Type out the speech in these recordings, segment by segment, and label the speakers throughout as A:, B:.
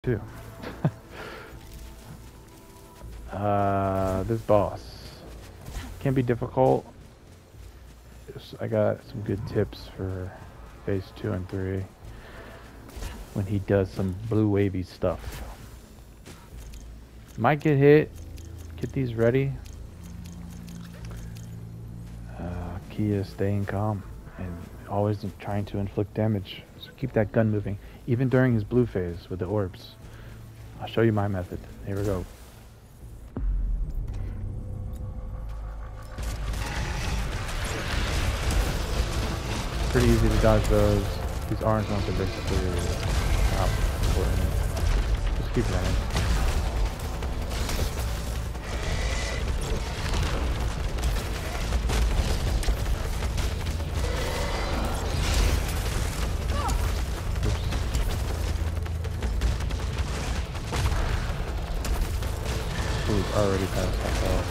A: too. This boss can be difficult. I got some good tips for phase 2 and 3 when he does some blue wavy stuff. Might get hit. Get these ready. Key is staying calm and always trying to inflict damage. So keep that gun moving, even during his blue phase with the orbs. I'll show you my method. Here we go. Pretty easy to dodge those. These orange ones are basically not important. Just keep running. Ooh, already passed that ball.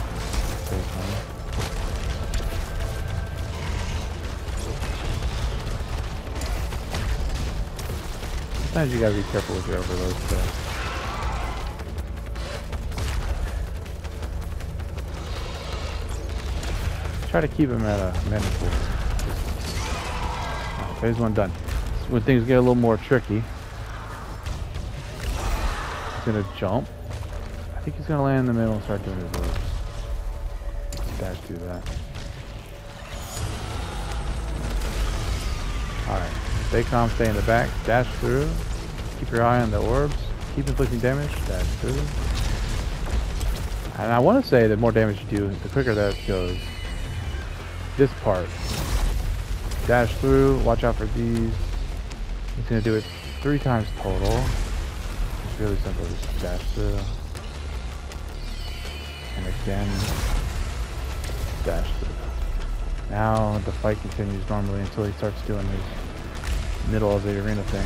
A: Sometimes you gotta be careful with your overload stuff. Try to keep him at a manageable distance. Oh, phase 1 done. So when things get a little more tricky, he's gonna jump. I think he's gonna land in the middle and start doing his orbs. Dash through that. Alright. Stay calm, stay in the back, dash through. Keep your eye on the orbs. Keep inflicting damage, dash through. And I want to say the more damage you do, the quicker that goes. This part. Dash through, watch out for these. He's going to do it 3 times total. It's really simple, just dash through. And again, dash through. Now the fight continues normally until he starts doing his middle of the arena thing.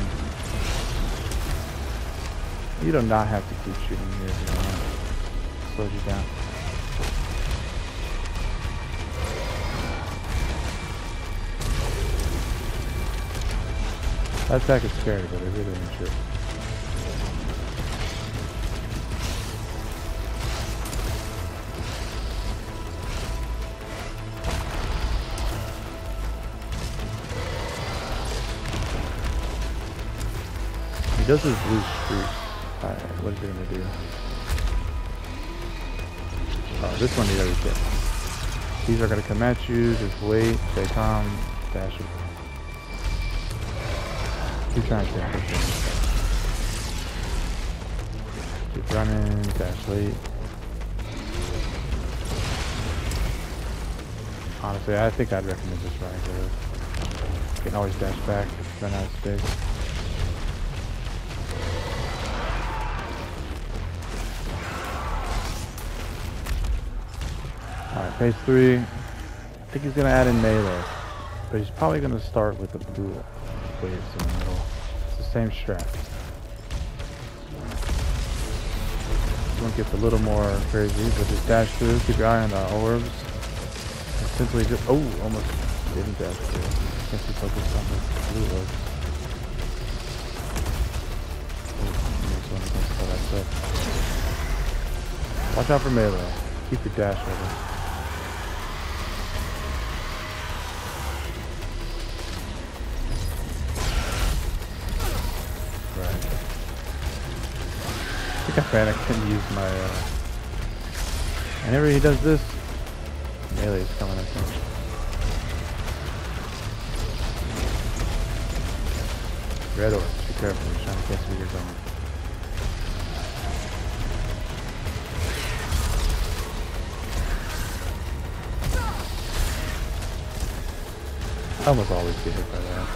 A: You do not have to keep shooting here if you don't want. It slows you down. That attack is scary, but it really ain't true. He does his blue streak. Alright, what is he gonna do? Oh, this one he already hit. These are gonna come at you, just wait, stay calm, dash it. Keep trying to stay quick. Keep running, dash late. Honestly, I think I'd recommend just running through. You can always dash back if you run out of space. Alright, phase 3. I think he's going to add in melee. But he's probably going to start with the blue waves in the middle. It's the same strat. This one gets a little more crazy, but just dash through, keep your eye on the orbs. And simply just, oh, almost didn't dash through. Can't be focused on the blue orbs. Watch out for melee. Keep your dash ready. I can use my whenever he does this, melee is coming at me. Red orbs, be careful, you're trying to guess where you're going. I almost always get hit by that.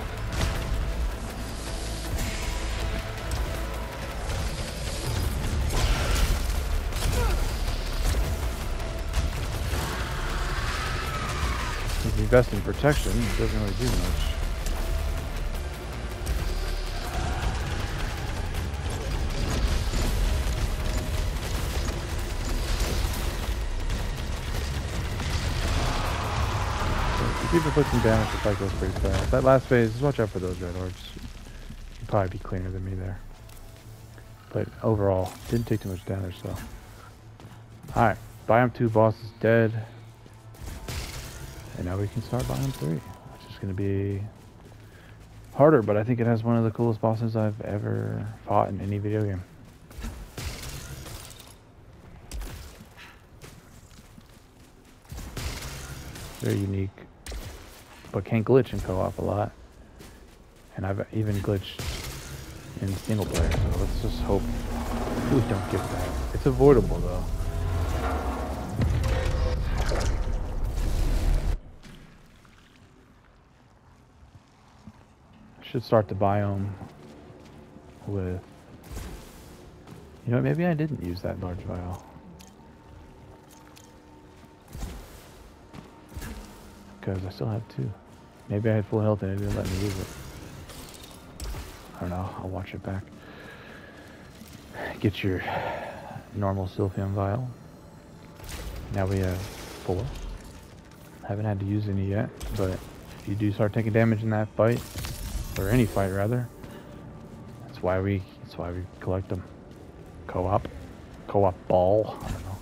A: If you invest in protection, it doesn't really do much. So if you put some damage, the fight goes pretty fast. That last phase, just watch out for those red orbs. You'll probably be cleaner than me there. But overall, didn't take too much damage, so. Alright, Biome 2 boss is dead. And now we can start Biome 3, which is going to be harder, but I think it has one of the coolest bosses I've ever fought in any video game. Very unique, but can glitch in co-op a lot. And I've even glitched in single player, so let's just hope we don't get that. It's avoidable though. I should start the biome with, you know, maybe I didn't use that large vial. Because I still have 2. Maybe I had full health and it didn't let me use it. I don't know, I'll watch it back. Get your normal Sylphium vial. Now we have 4. Haven't had to use any yet, but if you do start taking damage in that fight, or any fight rather, that's why we collect them. Co-op ball, I don't know.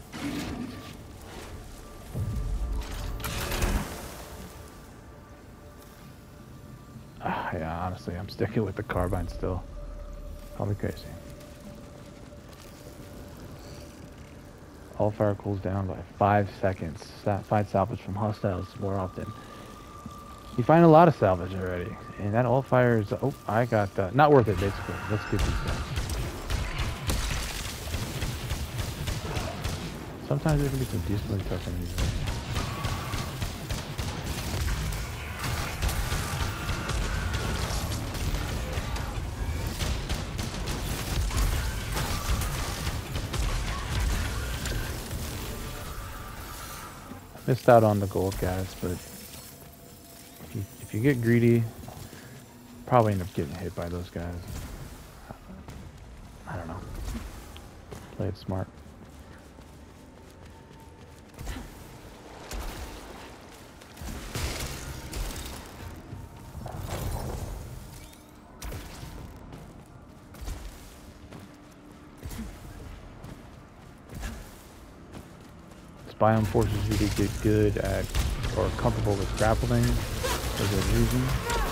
A: Yeah, honestly, I'm sticking with the carbine still. Call me crazy. All fire cools down by 5 seconds. Find salvage from hostiles more often. You find a lot of salvage already. And that all fire is... Oh, I got that. Not worth it, basically. Let's get these guys. Sometimes there can be some decently tough enemies. Missed out on the gold, guys, but if you get greedy, probably end up getting hit by those guys. I don't know. Play it smart. Biome forces you to get good at, or comfortable with grappling for good reason.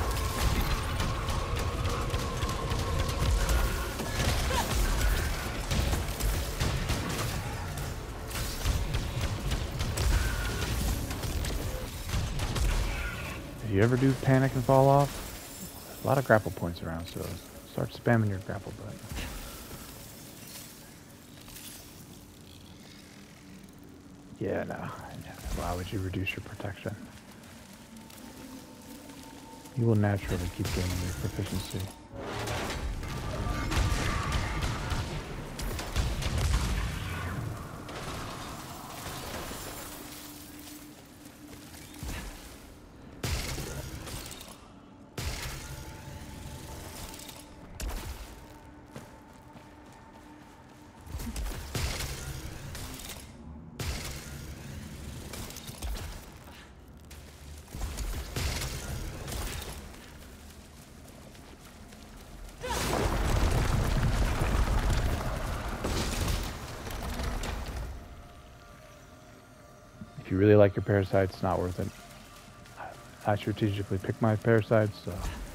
A: If you ever do panic and fall off, there's a lot of grapple points around, so start spamming your grapple button. Yeah, no. Why would you reduce your protection? You will naturally keep gaining your proficiency. If you really like your parasites, it's not worth it. I strategically pick my parasites, so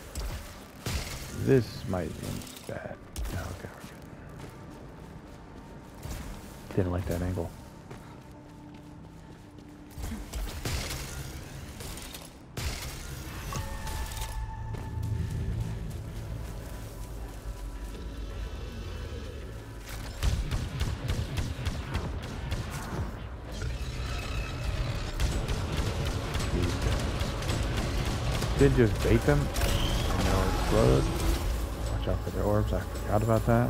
A: this might be bad. No, okay, we're good. Didn't like that angle. Did just bait them, and they'll explode. Watch out for their orbs, I forgot about that.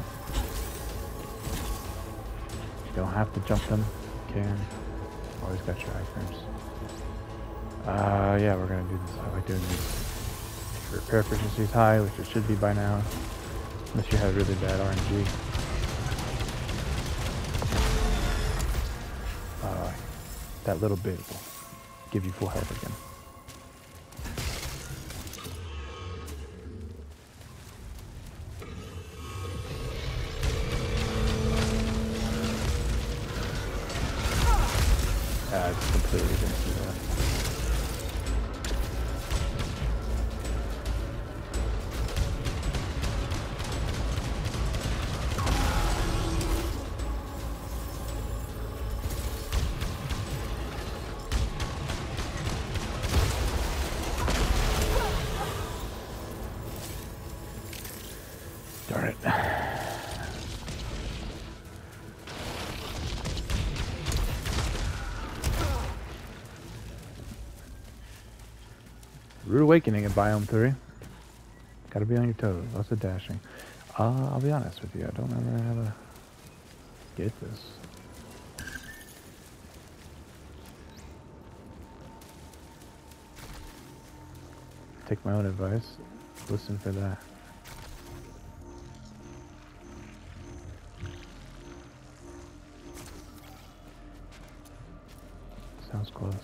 A: You don't have to jump them, you can. Always got your iframes. Yeah, we're gonna do this. I like doing this. Your repair efficiency is high, which it should be by now. Unless you have really bad RNG. That little bit will give you full health again. I completely didn't see that. Darn it. Rude Awakening in Biome 3. Gotta be on your toes. Lots of dashing. I'll be honest with you. I don't remember how to get this. Take my own advice. Listen for that. Sounds close.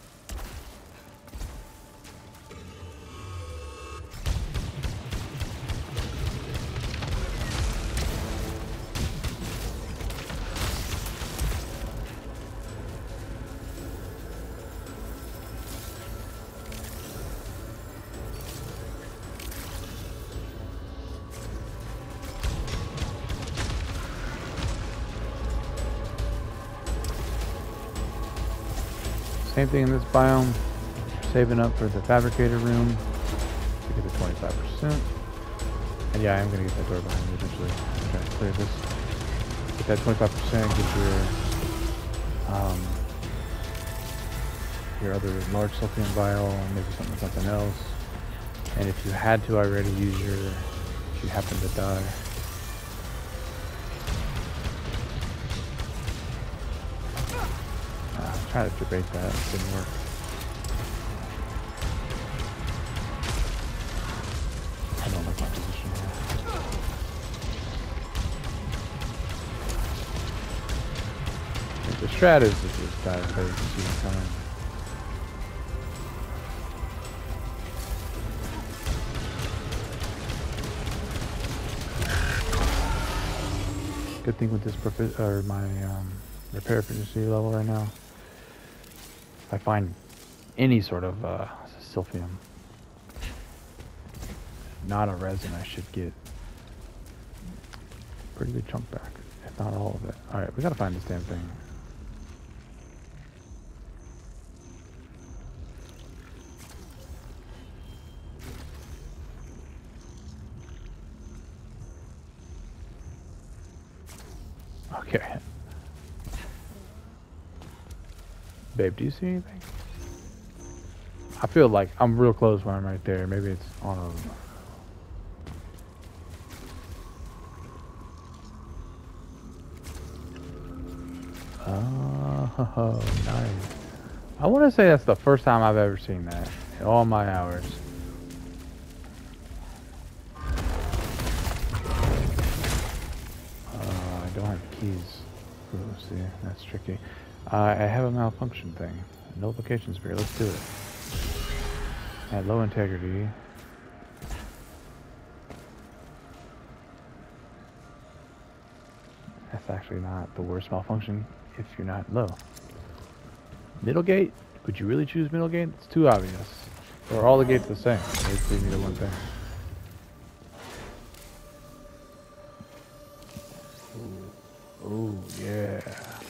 A: Same thing in this biome. Saving up for the fabricator room to get the 25%. And yeah, I am gonna get that door behind me eventually. Okay, clear this. Get that 25%. Get your other large sulfurium vial, maybe something else. And if you had to already use if you happen to die. Try to debate that, it didn't work. I don't like my position here. The strat is to just die so you can see them coming. Good thing with this my repair efficiency level right now. If I find any sort of silphium, not a resin, I should get a pretty good chunk back, if not all of it. Alright, we gotta find this damn thing. Okay. Babe, do you see anything? I feel like I'm real close when I'm right there. Maybe it's on a... Oh, nice. I want to say that's the first time I've ever seen that in all my hours. I don't have keys. Ooh, see, that's tricky. I have a malfunction thing. Nullification sphere. Let's do it. At low integrity. That's actually not the worst malfunction if you're not low. Middle gate? Would you really choose middle gate? It's too obvious. Or all the gates the same. They just leave me to one thing. Ooh, yeah.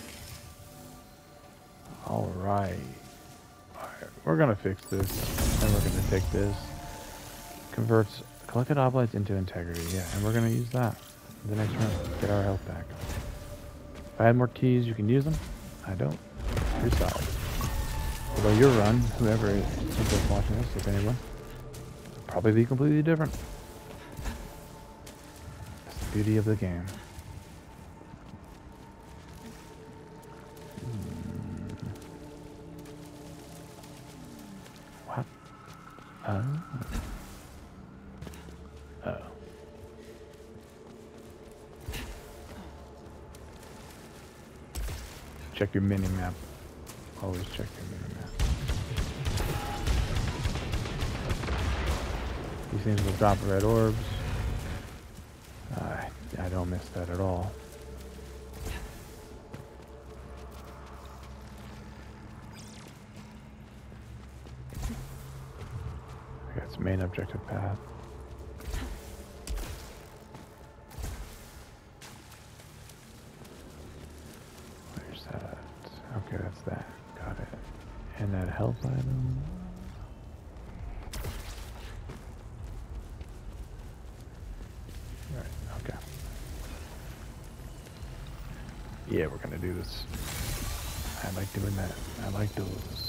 A: Alright. We're gonna fix this. And we're gonna take this. Converts collected oblates into integrity. Yeah, and we're gonna use that in the next run. Get our health back. If I had more keys, you can use them. I don't. You're solid. Although your run, whoever is watching this, if anyone, will probably be completely different. That's the beauty of the game. What? Oh. Check your mini map. Always check your mini map. These things will drop red orbs. I don't miss that at all. main objective path. Where's that? Okay, that's that. Got it. And that health item. Alright, okay. Yeah, we're gonna do this. I like doing that. I like those.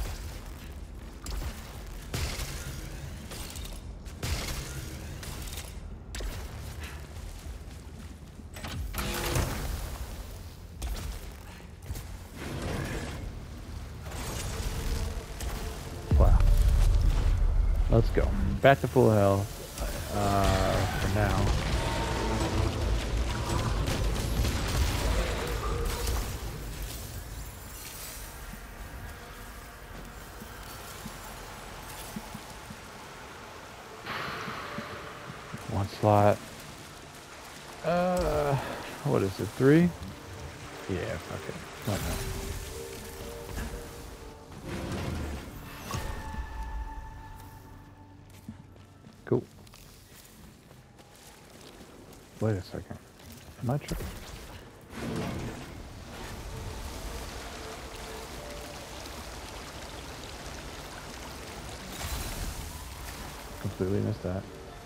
A: Wow. Let's go. Back to full health. For now. One slot. What is it? 3? Yeah, okay. Why not? Cool. Wait a second. Am I tripping? Completely missed that.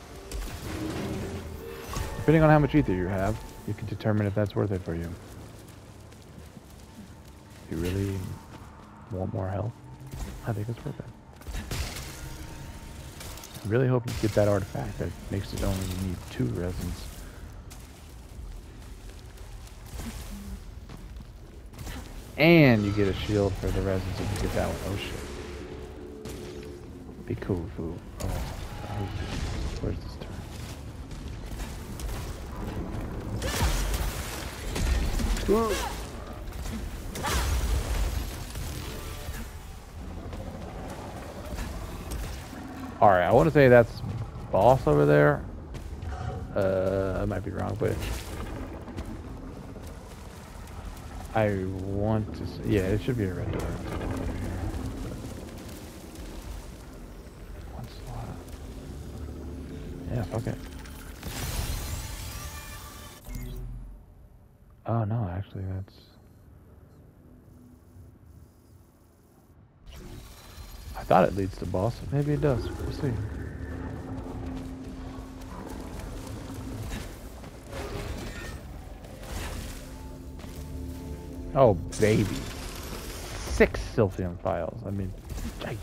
A: Depending on how much ether you have, you can determine if that's worth it for you. If you really want more health, I think it's worth it. I really hope you get that artifact that makes it only need 2 resins. And you get a shield for the resins if you get that one. Oh shit. Be cool, fool. Oh, where's this turn? Alright, I want to say that's boss over there. I might be wrong, but I want to say, yeah, it should be a red door. One slot. Yeah, fuck it. Oh no, actually that's... I thought it leads to boss. Maybe it does. We'll see. Oh, baby. 6 silphium files. I mean, Jesus.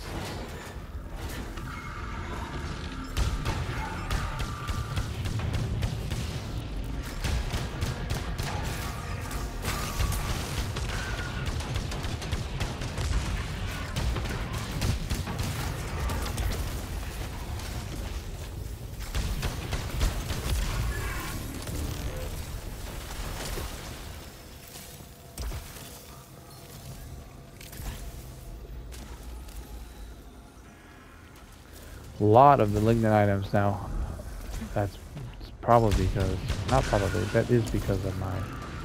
A: A lot of the lignite items now. That's probably because, not probably, that is because of my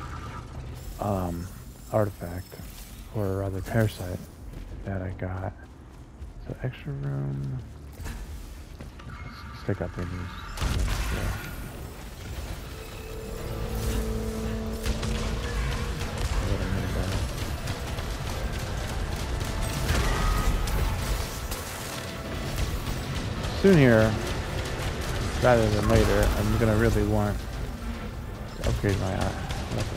A: artifact, or rather parasite that I got. So extra room. Let's stick up in these. Soon here, rather than later, I'm gonna really want to upgrade my weapon.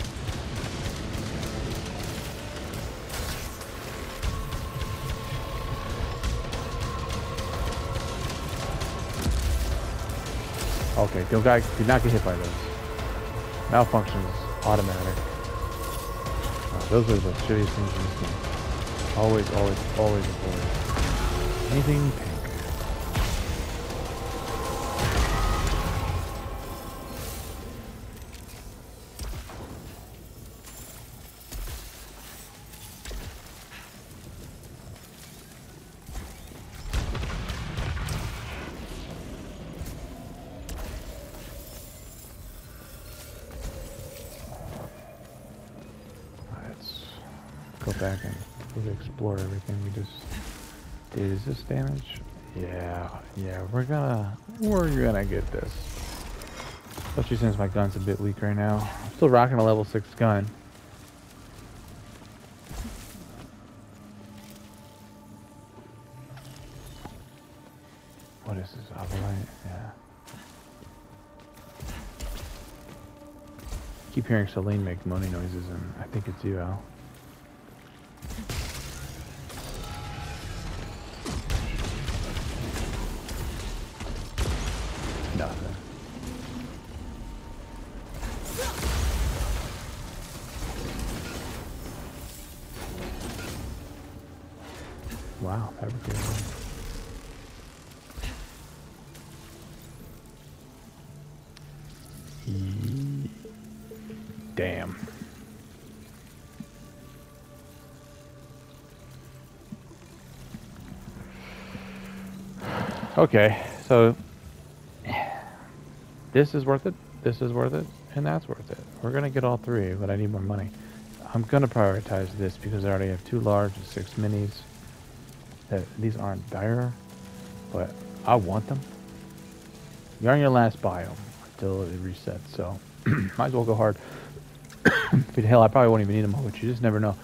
A: Okay, do not get hit by those. Malfunctions, automatic. Those are the shittiest things in this game. Always, always, always avoid anything pink. Go back and really explore everything we just did. Is this damage? Yeah, we're gonna get this. Especially since my gun's a bit weak right now. I'm still rocking a level 6 gun. What is this? Avalanche? Yeah. Keep hearing Celine make money noises, and I think it's you, Al. Nothing. Wow, fabricator. Damn. Okay, so this is worth it, this is worth it, and that's worth it. We're gonna get all three, but I need more money. I'm gonna prioritize this because I already have 2 large and 6 minis. These aren't dire, but I want them. You're on your last biome until it resets, so might as well go hard. Hell, I probably won't even need them all, but you just never know.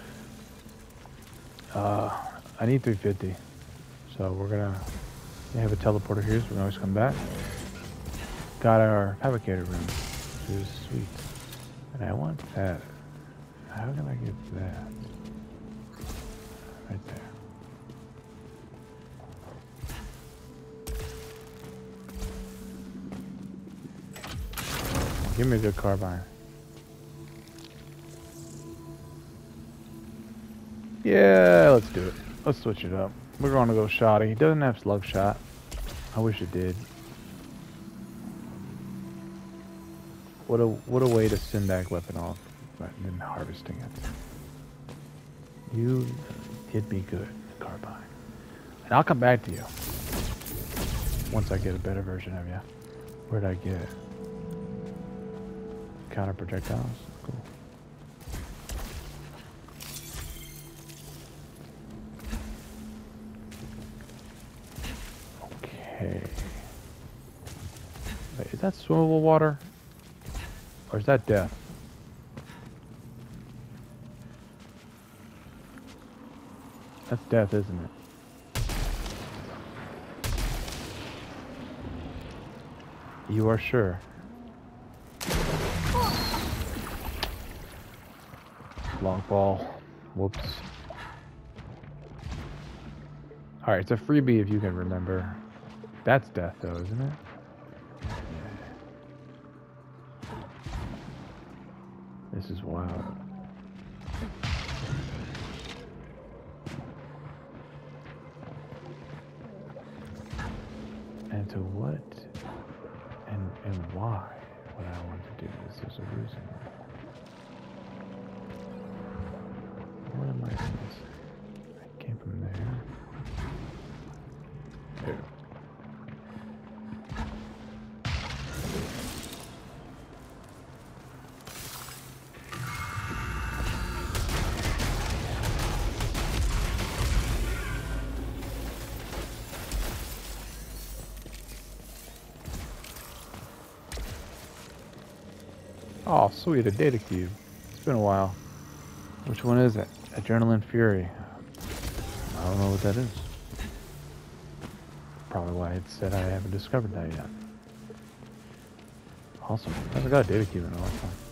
A: I need 350, so we're gonna have a teleporter here, so we can always come back. Got our fabricator room, which is sweet, and I want that. How can I get that? Right there. Give me a good carbine. Yeah, let's do it. Let's switch it up. We're going to go shoddy. It doesn't have slug shot. I wish it did. What a way to send that weapon off rather than harvesting it. You did me good, carbine. And I'll come back to you once I get a better version of you. Where'd I get it? Counter projectiles? Cool. Okay. Wait, is that swimmable water? Or is that death? That's death, isn't it? You are sure? Long ball. Whoops. Alright, it's a freebie if you can remember. That's death though, isn't it? Yeah. This is wild. And to what and why would I want to do this? There's a reason. What am I missing? I came from there. There. Oh, sweet, a data cube. It's been a while. Which one is it? Adrenaline Fury. I don't know what that is. Probably why it said I haven't discovered that yet. Awesome. Never got a data cube in a long time.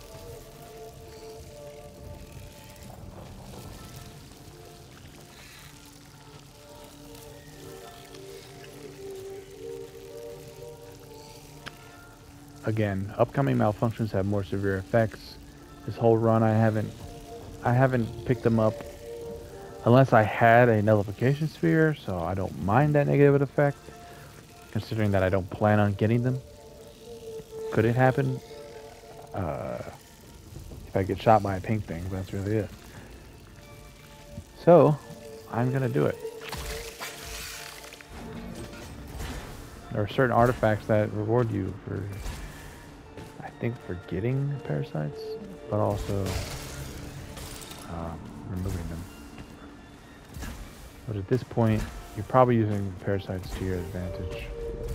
A: Again, upcoming malfunctions have more severe effects. This whole run I haven't picked them up unless I had a nullification sphere, so I don't mind that negative effect, considering that I don't plan on getting them. Could it happen? If I get shot by a pink thing, that's really it. So, I'm gonna do it. There are certain artifacts that reward you for, I think, for getting parasites, but also removing them. But at this point, You're probably using parasites to your advantage.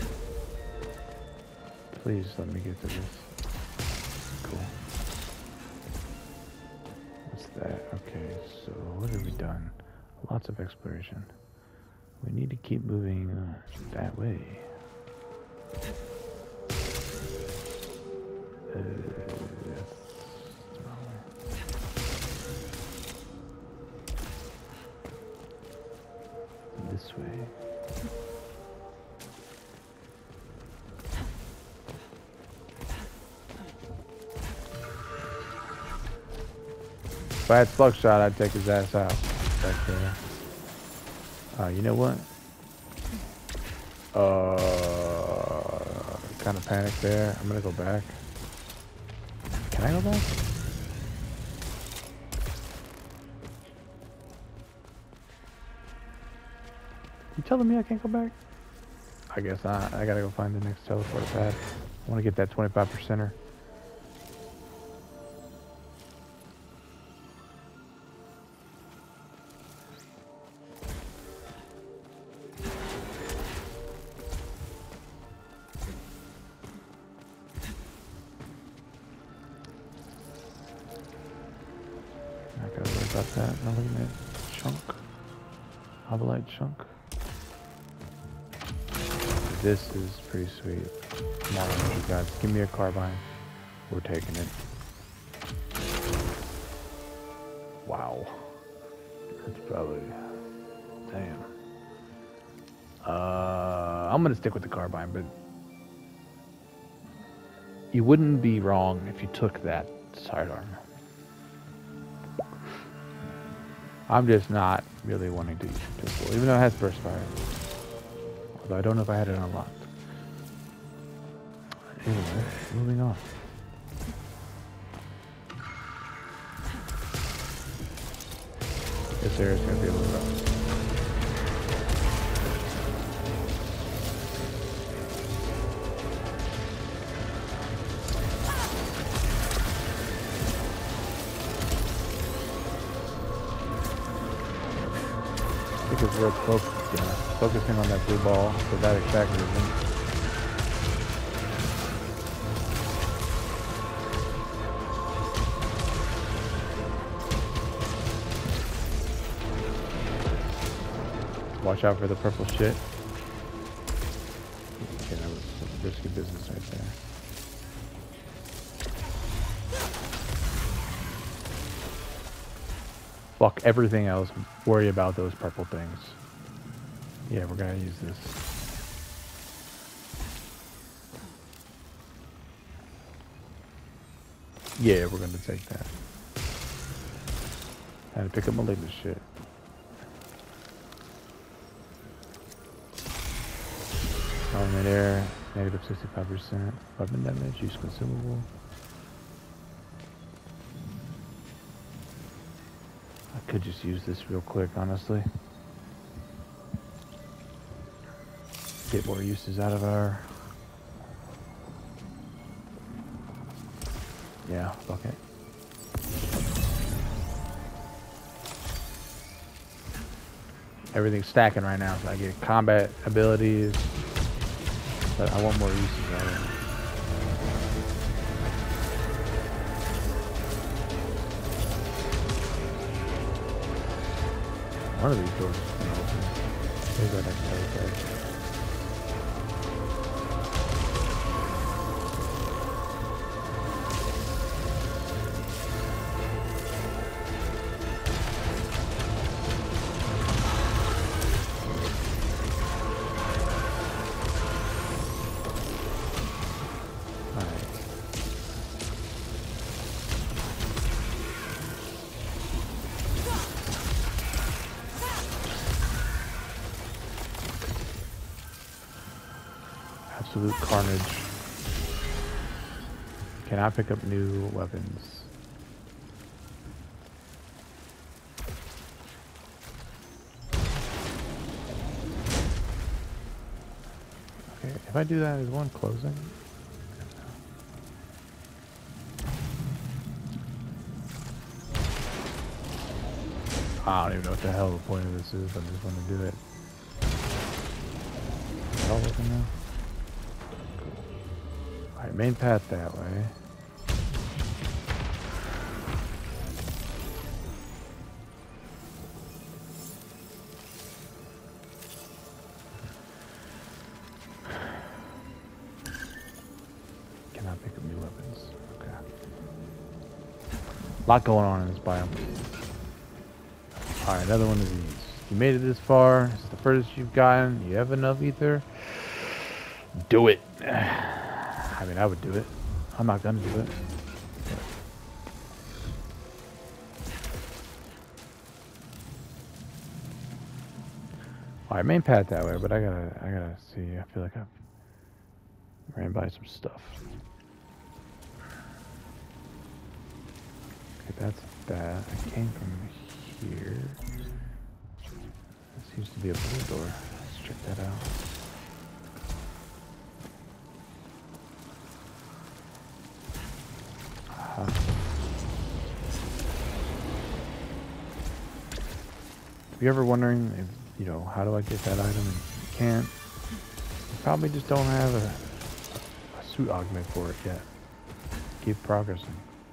A: Please let me get to this. Cool. What's that? Okay, so what have we done? Lots of exploration. We need to keep moving that way. That's the wrong way. This way. If I had slug shot, I'd take his ass out back there. You know what? Kind of panicked there. I'm gonna go back. Can I go back? You telling me I can't go back? I guess not. I gotta go find the next teleport pad. I want to get that 25%er. Not gotta worry about that. Now look at that chunk. Ovolite chunk. This is pretty sweet. Come on, you guys. Give me a carbine. We're taking it. Wow. That's probably... Damn. I'm gonna stick with the carbine, but... You wouldn't be wrong if you took that sidearm. I'm just not really wanting to use the pistol, even though it has burst fire. Although I don't know if I had it unlocked. Anyway, moving on. This area is going to be a little rough. I think it's worth focusing on that blue ball for that exact reason. Watch out for the purple shit. Okay, that was some risky business right there. Fuck everything else. Worry about those purple things. Yeah, we're gonna use this. Yeah, we're gonna take that. I had to pick up malignant shit. Element air, negative 65%. Weapon damage, use consumable. I could just use this real quick, honestly. Get more uses out of our... Yeah, fuck it. Everything's stacking right now, so I get combat abilities. But I want more uses out of it. One of these doors is going to open. Maybe that next teleport. Absolute carnage. Can I pick up new weapons? Okay, if I do that, is one closing? I don't even know what the hell the point of this is, but I just want to do it. in now? Cool. Alright, main path that way. Cannot pick up new weapons. Okay. A lot going on in this biome. Alright, another one of these. You made it this far. This is the furthest you've gotten. You have enough ether. Do it. I mean, I would do it. I'm not gonna do it. Alright, main path that way, but I gotta see. I feel like I've ran by some stuff. Okay, that's that. I came from here. There seems to be a blue door. Let's check that out. If you're ever wondering if, you know, how do I get that item and you can't, you probably just don't have a suit augment for it yet. Keep progressing.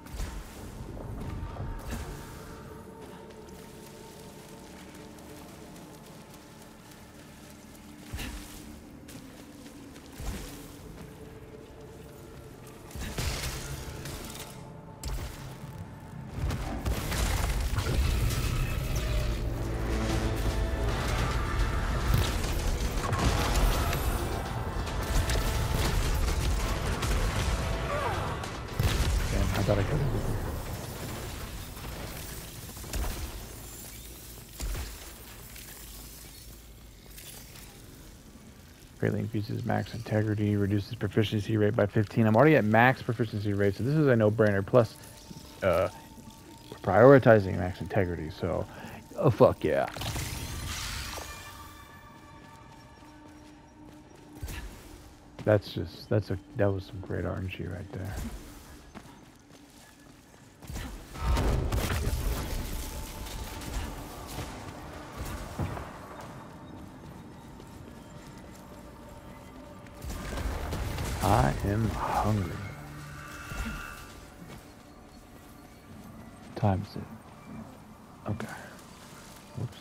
A: Thought I could have. Greatly increases max integrity, reduces proficiency rate by 15. I'm already at max proficiency rate, so this is a no-brainer. Plus, prioritizing max integrity, so, oh fuck yeah. That was some great RNG right there. I am hungry. What time is it? Okay. Whoops.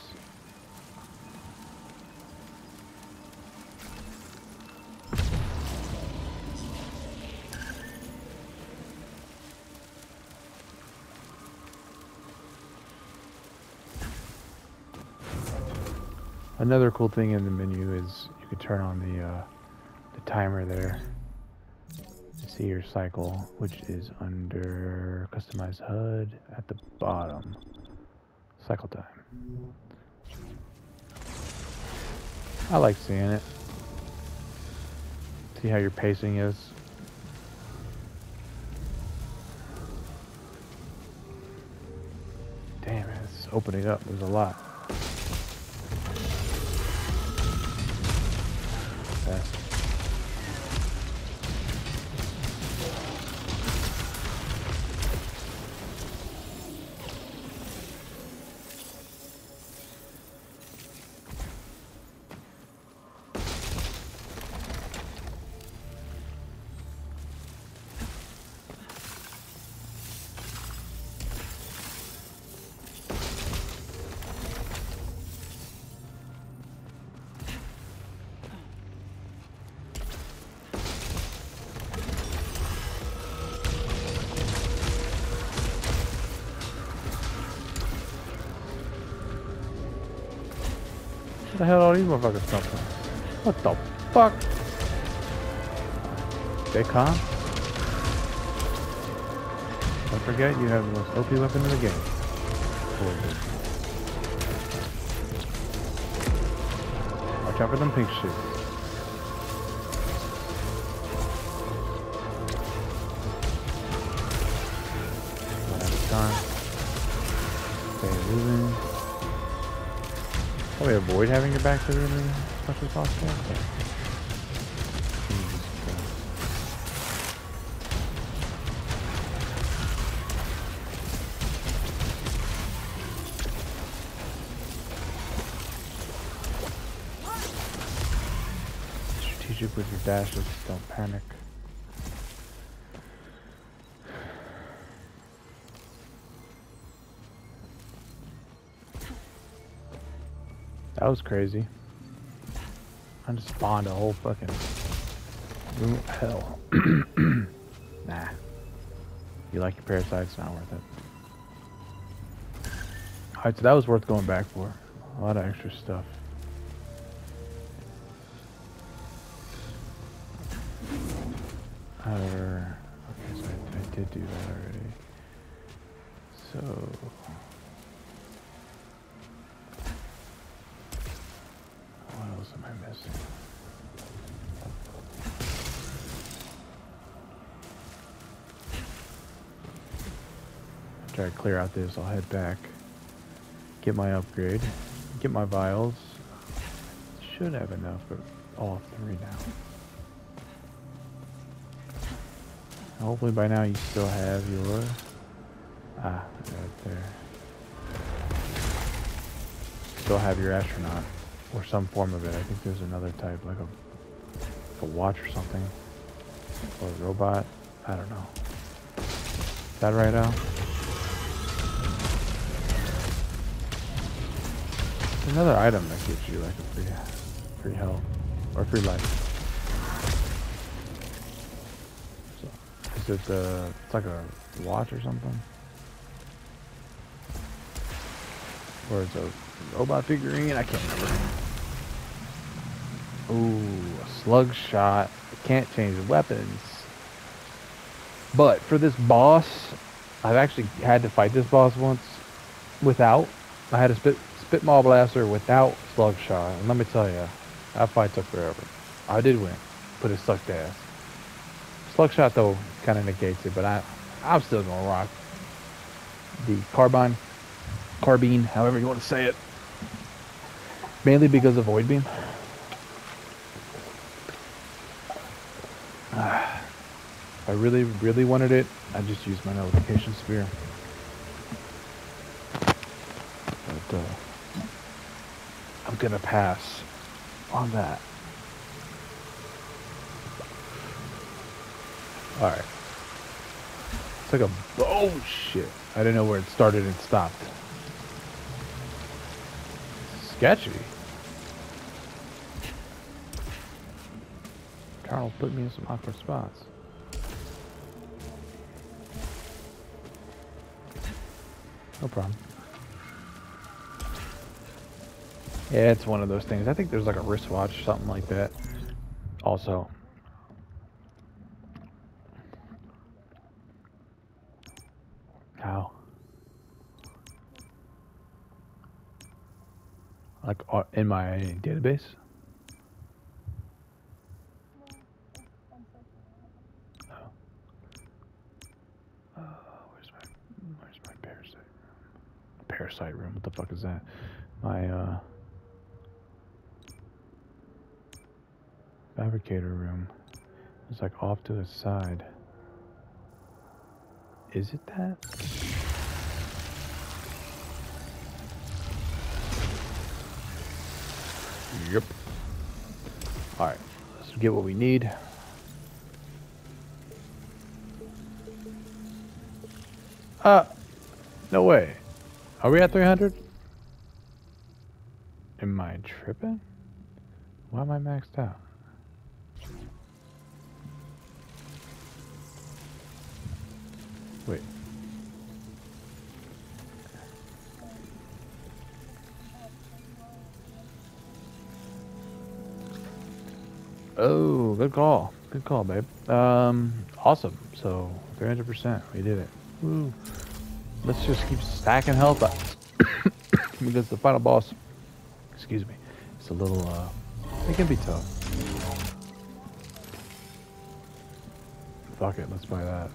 A: Another cool thing in the menu is you can turn on the timer there. See your cycle, which is under customized HUD at the bottom. Cycle time. I like seeing it. See how your pacing is. Damn, it's opening up. There's a lot. Fast. Where the hell are all these motherfuckers come from? What the fuck? Stay calm. Don't forget you have the most OP weapon in the game. Watch out for them pink shit. One at a time. Stay moving. Probably avoid having your back to the enemy as much as possible. But you shoot with your dashes. Don't panic. That was crazy. I just spawned a whole fucking room of hell. Nah. You like your parasites, not worth it. Alright, so that was worth going back for. A lot of extra stuff. However, okay, so I did do that already. So what else am I missing? Try to clear out this. I'll head back, get my upgrade, get my vials. Should have enough for all 3 now. Hopefully by now you still have your right there. Still have your astronaut or some form of it. I think there's another type, like a watch or something, or a robot. I don't know. Is that right, Al? Another item that gives you like a free health or free life. So, is it it's like a watch or something? Or it's a robot figurine? I can't remember. Ooh, a slug shot. Can't change the weapons. But for this boss, I've actually had to fight this boss once without. I had a spit maul blaster without slug shot, and let me tell you, that fight took forever. I did win, but it sucked ass. Slug shot though kind of negates it, but I'm still gonna rock the carbine, however you want to say it, mainly because of void beam. If I really wanted it, I'd just use my nullification sphere. But I'm gonna pass on that. Alright. It's like oh shit. I didn't know where it started and stopped. Sketchy. Carl put me in some awkward spots. No problem. Yeah, it's one of those things. I think there's like a wristwatch, something like that. Also. How? Like in my database? Oh. Where's my parasite room? Parasite room? What the fuck is that? My fabricator room is like off to the side. Is it that? Yep. Alright, let's get what we need. No way. Are we at 300? Am I tripping? Why am I maxed out? Wait. Oh, good call. Good call, babe. Awesome. So, 300%. We did it. Woo. Let's just keep stacking health up. Because the final boss, excuse me, it's a little, it can be tough. Fuck it, let's buy that.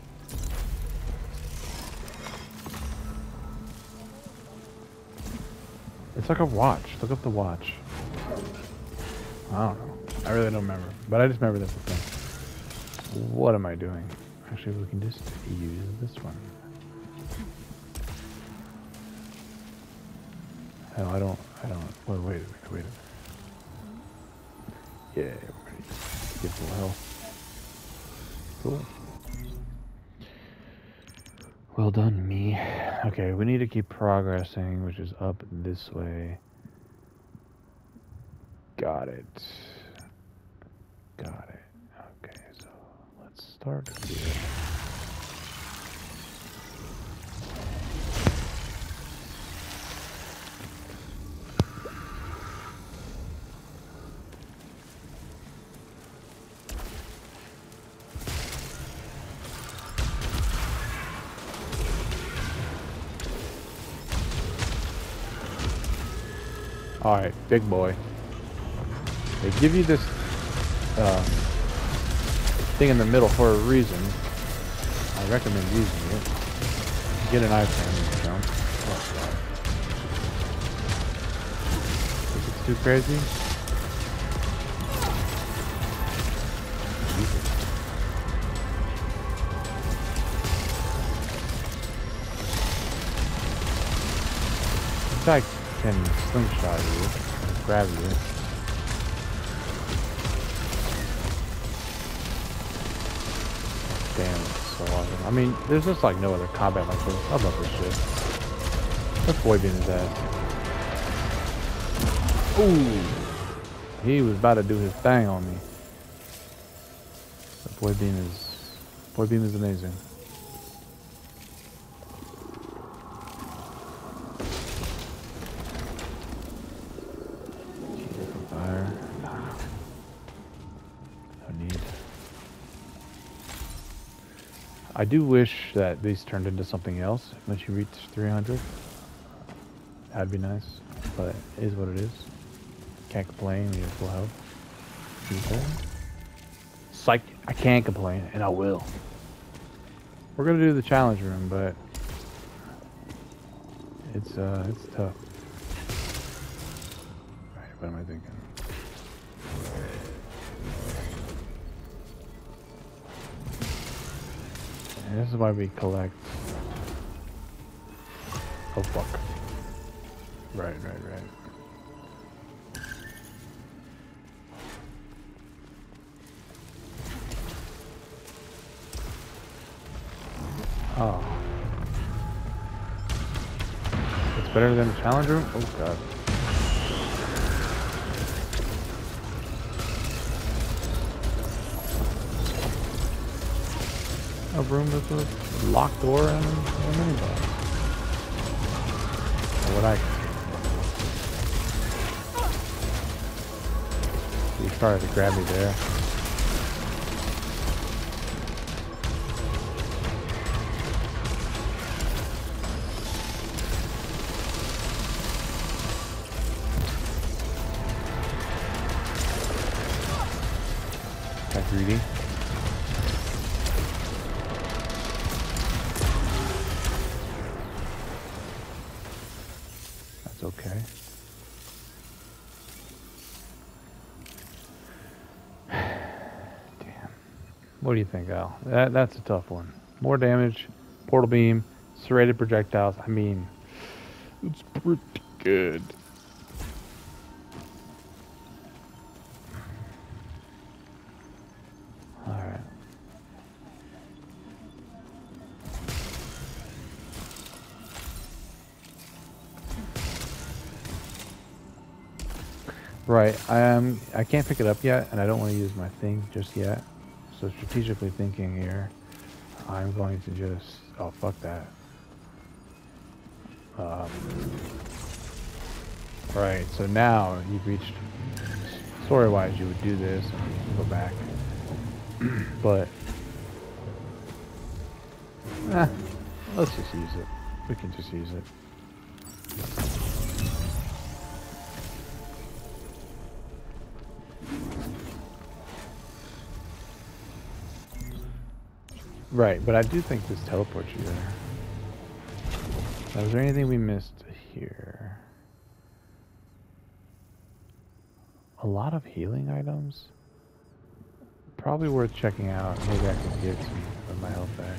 A: It's like a watch. Look up the watch. I don't know. I really don't remember. But I just remember that's the thing. What am I doing? Actually, we can just use this one. Hell, I don't, wait a minute. Yeah, we're ready. get full health. Cool. Well done, me. Okay, we need to keep progressing, which is up this way. Got it. Got it. Okay, so let's start here. Alright, big boy. They give you this thing in the middle for a reason. I recommend using it. Get an iframe and jump. Oh, God. Think it's too crazy? This guy can slingshot you, grab you. Damn, it's so awesome. I mean, there's just like no other combat like this. I love this shit. Let's boy beam his ass. Ooh! He was about to do his thing on me. The boy beam is amazing. Fire. No need. I do wish that these turned into something else once you reach 300. That'd be nice, but it is what it is. Can't complain when you have full health. Psych, I can't complain, and I will. We're gonna do the challenge room, but it's tough. Right, what am I thinking? And this is why we collect. Oh fuck. Right. Oh. It's better than the challenge room? Oh god. A room with a locked door and a mini boss. What I can see. He started to grab me there. Got greedy. Okay. Damn. What do you think, Al? That's a tough one. More damage, portal beam, serrated projectiles. I mean, it's pretty good. Alright. Right, I can't pick it up yet, and I don't want to use my thing just yet. So strategically thinking here, I'm going to just, oh fuck that. Right, so now you've reached, story-wise you would do this and go back. But, let's just use it. We can just use it. Right, but I do think this teleports you there. Now, is there anything we missed here? A lot of healing items? Probably worth checking out. Maybe I can get some of my health back.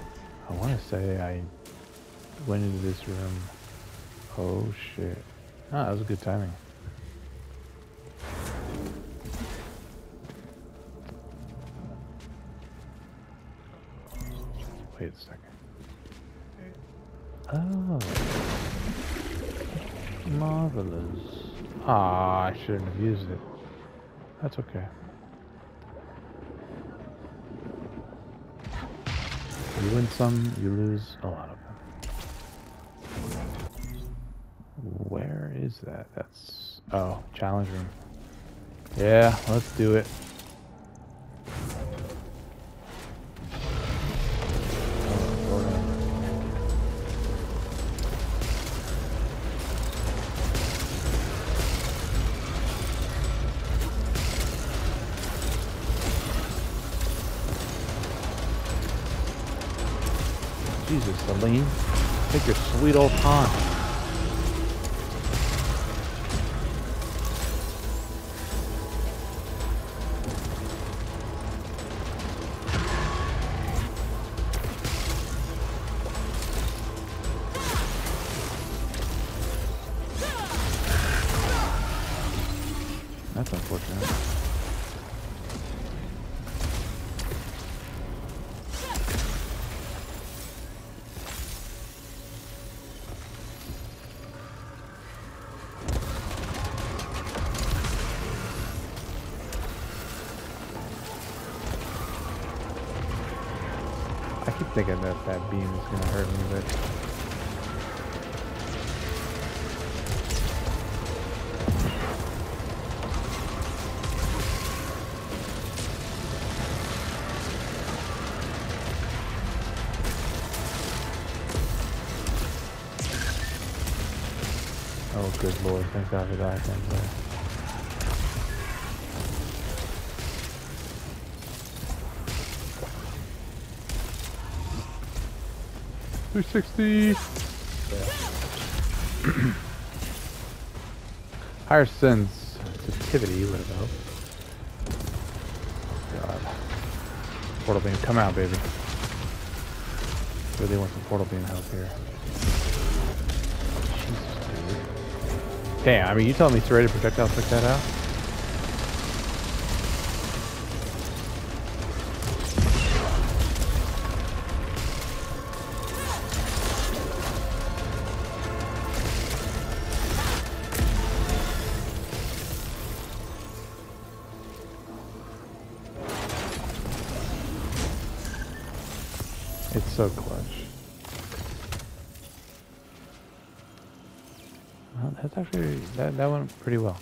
A: I want to say I went into this room. Oh shit. Ah, that was good timing. Wait a second. Oh. Marvelous. Ah, I shouldn't have used it. That's okay. You win some, you lose a lot of them. Where is that? That's... Oh, challenge room. Yeah, let's do it. Jesus, Celine, take your sweet old time. That's unfortunate. I keep thinking that that beam is going to hurt me, but... Oh, good lord, thank God for that thing there. $360. Yeah. Higher sensitivity would have helped. God. Portal beam, come out, baby. Really want some portal beam help here. Jesus, dude. Damn, I mean, you telling me serrated projectiles took that out? It's so clutch. Well, that's actually, that went pretty well.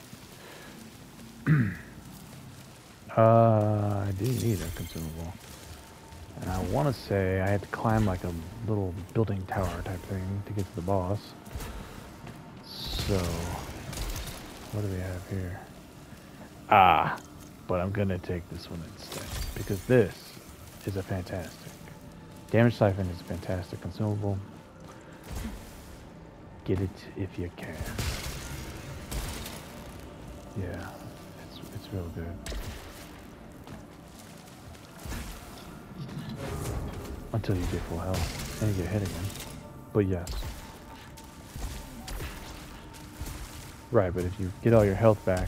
A: I do need a consumable. And I want to say I had to climb like a little building tower type thing to get to the boss. So, what do we have here? Ah, but I'm going to take this one instead. Because this is a fantastic. Damage Siphon is a fantastic consumable. Get it if you can. Yeah, it's real good. Until you get full health and you get hit again. But yes. Right, but if you get all your health back,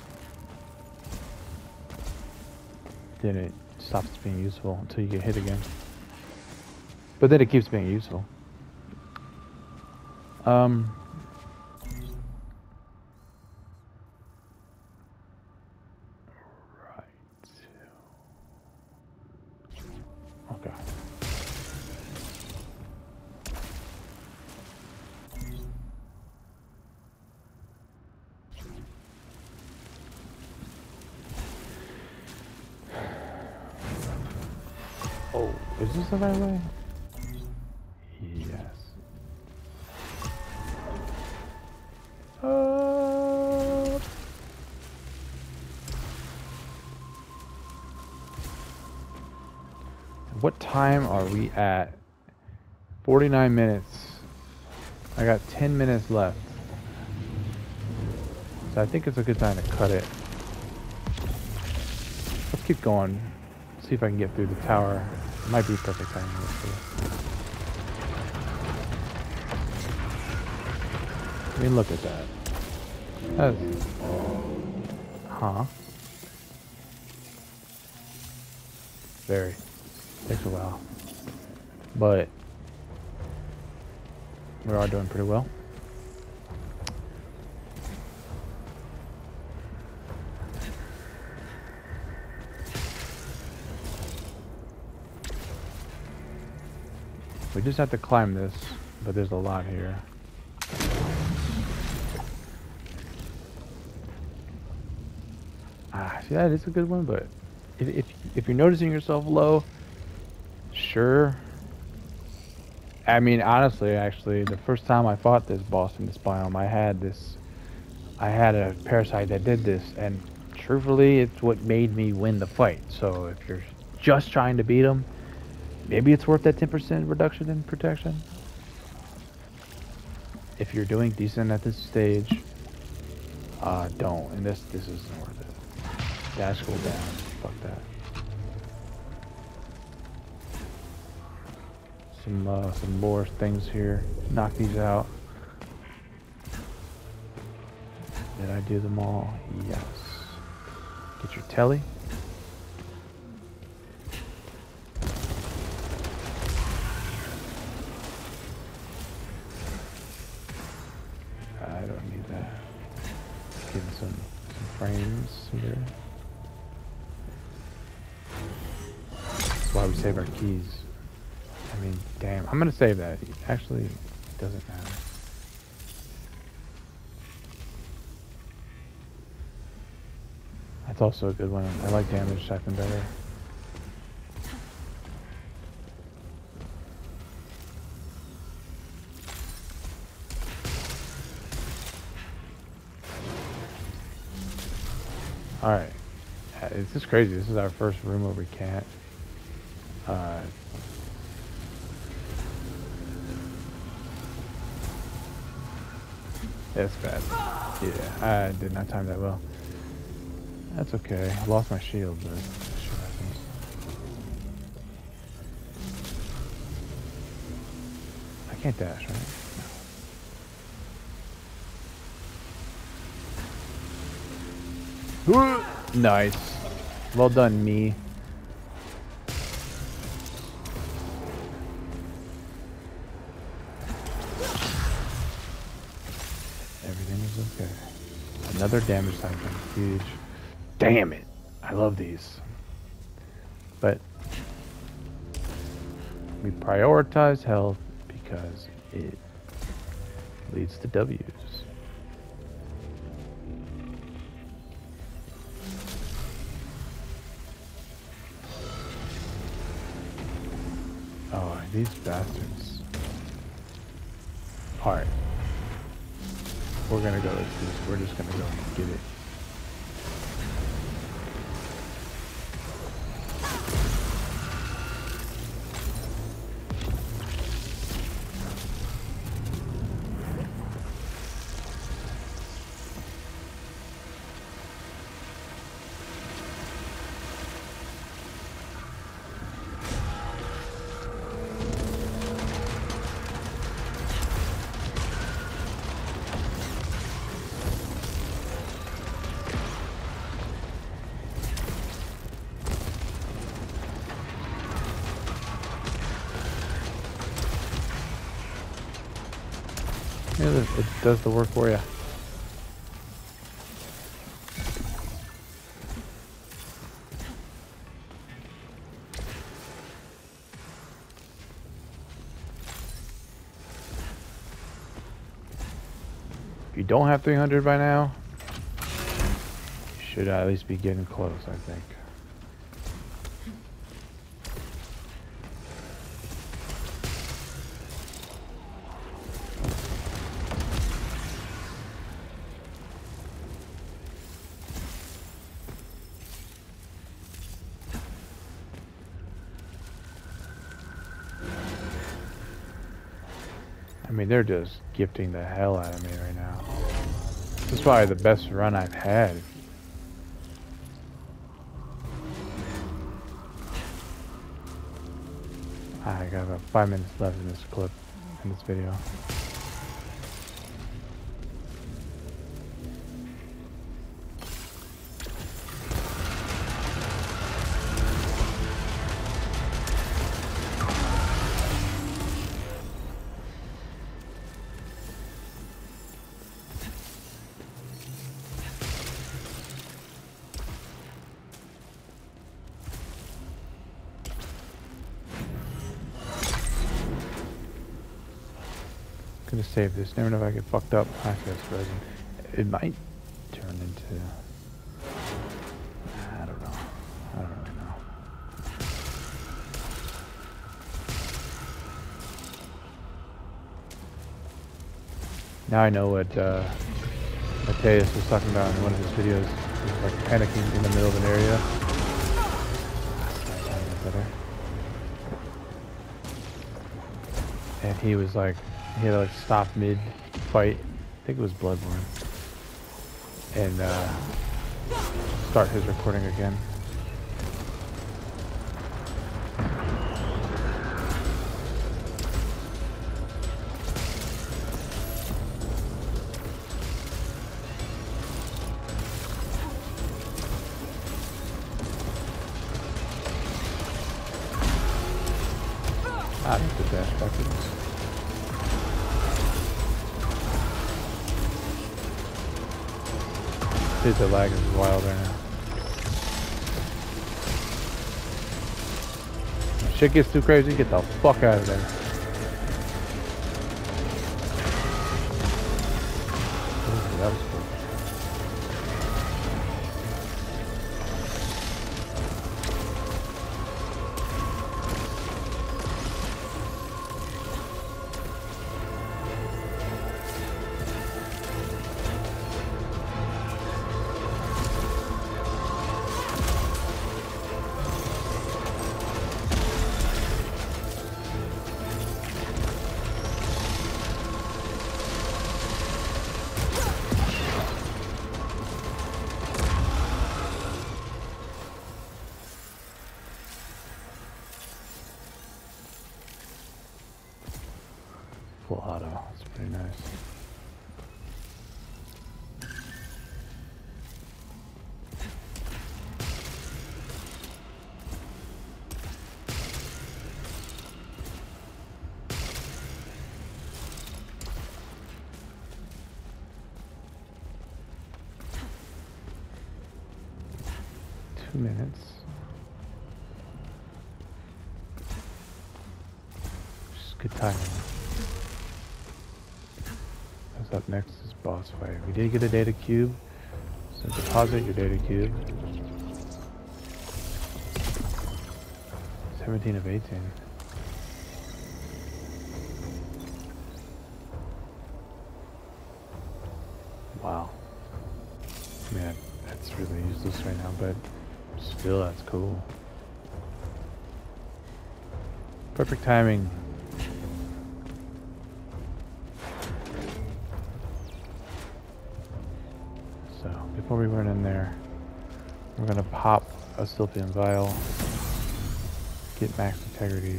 A: then it stops being useful until you get hit again. But then it keeps being useful. Right. Okay. Oh, is this the right way? Yes. What time are we at? 49 minutes. I got 10 minutes left. So I think it's a good time to cut it. Let's keep going. See if I can get through the tower. It might be perfect timing. I mean, look at that. That's... Huh. Very. Takes a while. But we are doing pretty well. We just have to climb this, but there's a lot here. See, that is a good one, but if you're noticing yourself low, sure. I mean, honestly, actually, the first time I fought this boss in this biome, I had a parasite that did this, and truthfully, it's what made me win the fight. So if you're just trying to beat him, maybe it's worth that 10% reduction in protection. If you're doing decent at this stage, don't. And this isn't worth it. Dash go down. Fuck that. Some more things here. Knock these out. Did I do them all? Yes. Get your telly. I don't need that. Give some frames here. That's why we save our keys. I mean, damn. I'm gonna save that. Actually, it doesn't matter. That's also a good one. I like damage siphon better. Alright. It's just crazy. This is our first room where we can't. It's bad. Yeah, I did not time that well. That's okay. I lost my shield, but sure happens. I can't dash, right? No. Nice. Well done, me. Everything is okay. Another damage siphon. Huge. Damn it. I love these. But we prioritize health because it leads to W's. Oh, these bastards. Alright. We're gonna go with this. We're just gonna go and get it. Yeah, it does the work for you. If you don't have 300 by now, you should at least be getting close, I think. I mean, they're just gifting the hell out of me right now. This is probably the best run I've had. I got about 5 minutes left in this clip, in this video. gonna save this. Never know if I get fucked up. Actually, that's frozen. It might turn into... I don't know. I don't really know. Now I know what Mateus was talking about in one of his videos. He was like panicking in the middle of an area. And he was like, he had to like stop mid-fight. I think it was Bloodborne. And start his recording again. I think the dash buckets. Dude, the lag is wild right now. If shit gets too crazy, get the fuck out of there. Ooh, that was cool. Full auto, that's pretty nice. Minutes. Just good timing. What's up next is boss fight. We did get a data cube, so deposit your data cube. 17 of 18. Wow. I mean, that's really useless right now, but still, that's cool. Perfect timing. So, before we run in there, we're gonna pop a Sylphian Vial, get max integrity.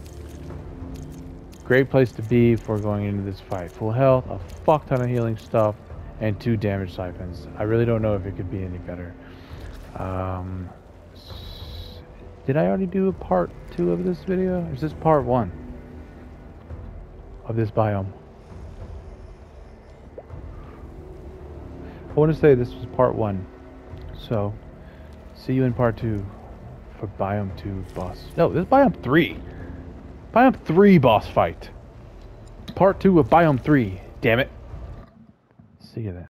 A: Great place to be for going into this fight. Full health, a fuck ton of healing stuff, and 2 damage siphons. I really don't know if it could be any better. Did I already do a part 2 of this video? Or is this part 1 of this biome? I want to say this was part 1. So, see you in part 2 for biome 2 boss. No, this is biome 3. Biome 3 boss fight. Part 2 of biome 3. Damn it. See you then.